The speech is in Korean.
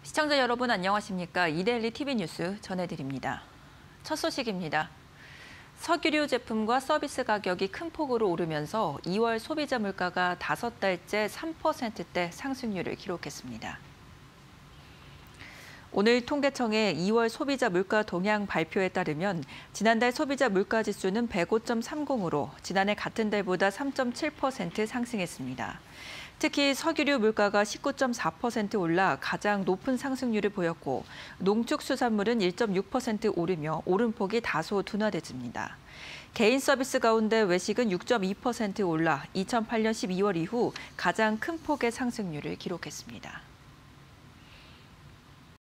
시청자 여러분 안녕하십니까? 이데일리 TV 뉴스 전해드립니다. 첫 소식입니다. 석유류 제품과 서비스 가격이 큰 폭으로 오르면서 2월 소비자 물가가 5달째 3%대 상승률을 기록했습니다. 오늘 통계청의 2월 소비자 물가 동향 발표에 따르면 지난달 소비자 물가 지수는 105.30으로 지난해 같은 달보다 3.7% 상승했습니다. 특히 석유류 물가가 19.4% 올라 가장 높은 상승률을 보였고 농축수산물은 1.6% 오르며 오름폭이 다소 둔화됐습니다. 개인 서비스 가운데 외식은 6.2% 올라 2008년 12월 이후 가장 큰 폭의 상승률을 기록했습니다.